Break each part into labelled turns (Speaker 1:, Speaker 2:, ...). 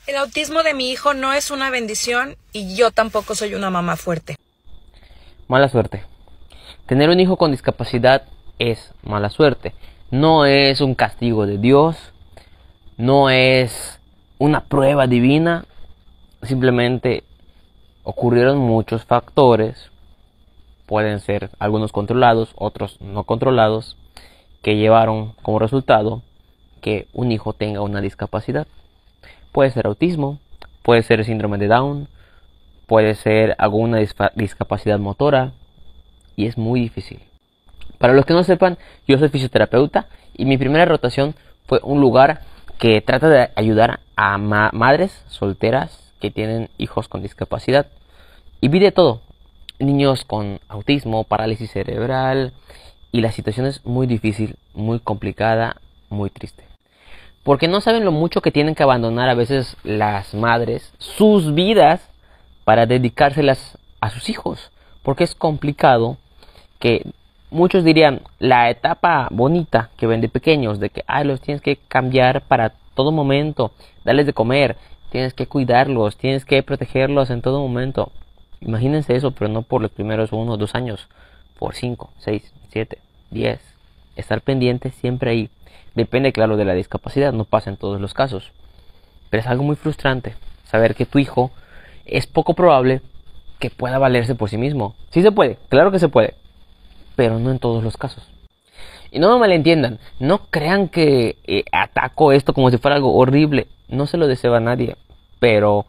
Speaker 1: El autismo de mi hijo no es una bendición y yo tampoco soy una mamá fuerte.
Speaker 2: Mala suerte. Tener un hijo con discapacidad es mala suerte. No es un castigo de Dios, no es una prueba divina. Simplemente ocurrieron muchos factores, pueden ser algunos controlados, otros no controlados, que llevaron como resultado que un hijo tenga una discapacidad. Puede ser autismo, puede ser síndrome de Down, puede ser alguna discapacidad motora, y es muy difícil. Para los que no sepan, yo soy fisioterapeuta y mi primera rotación fue un lugar que trata de ayudar a madres solteras que tienen hijos con discapacidad. Y vi de todo, niños con autismo, parálisis cerebral, y la situación es muy difícil, muy complicada, muy triste. Porque no saben lo mucho que tienen que abandonar a veces las madres, sus vidas, para dedicárselas a sus hijos. Porque es complicado, que muchos dirían la etapa bonita que ven de pequeños, de que los tienes que cambiar para todo momento, darles de comer, tienes que cuidarlos, tienes que protegerlos en todo momento. Imagínense eso, pero no por los primeros 1 o 2 años, por 5, 6, 7, 10. Estar pendiente siempre ahí. Depende, claro, de la discapacidad, no pasa en todos los casos. Pero es algo muy frustrante saber que tu hijo es poco probable que pueda valerse por sí mismo. Sí se puede, claro que se puede, pero no en todos los casos. Y no me malentiendan, no crean que ataco esto como si fuera algo horrible. No se lo deseo a nadie, pero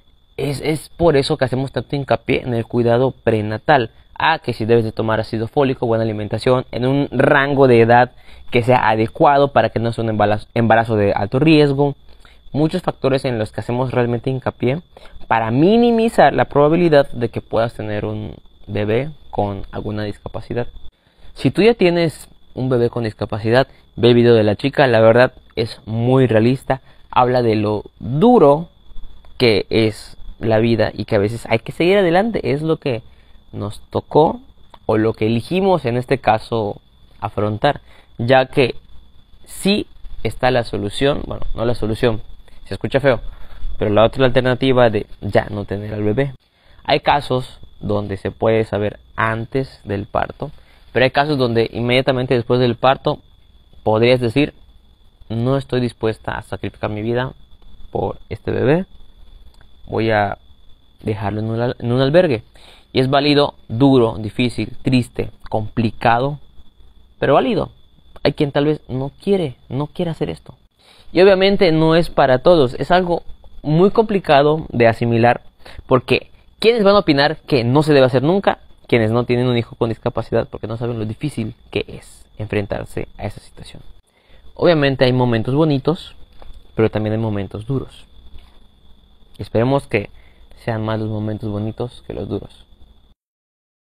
Speaker 2: es por eso que hacemos tanto hincapié en el cuidado prenatal. Que si debes de tomar ácido fólico, buena alimentación, en un rango de edad que sea adecuado para que no sea un embarazo de alto riesgo. Muchos factores en los que hacemos realmente hincapié para minimizar la probabilidad de que puedas tener un bebé con alguna discapacidad. Si tú ya tienes un bebé con discapacidad, ve el video de la chica, la verdad es muy realista, habla de lo duro que es la vida y que a veces hay que seguir adelante, es lo que nos tocó o lo que elegimos en este caso afrontar, ya que sí está la solución, bueno, no la solución, se escucha feo, pero la otra alternativa de ya no tener al bebé. Hay casos donde se puede saber antes del parto, pero hay casos donde inmediatamente después del parto podrías decir, no estoy dispuesta a sacrificar mi vida por este bebé, voy a dejarlo en un albergue. Y es válido, duro, difícil, triste, complicado, pero válido. Hay quien tal vez no quiere hacer esto. Y obviamente no es para todos, es algo muy complicado de asimilar, porque ¿quiénes van a opinar que no se debe hacer nunca? Quienes no tienen un hijo con discapacidad, porque no saben lo difícil que es enfrentarse a esa situación. Obviamente hay momentos bonitos, pero también hay momentos duros. Esperemos que sean más los momentos bonitos que los duros.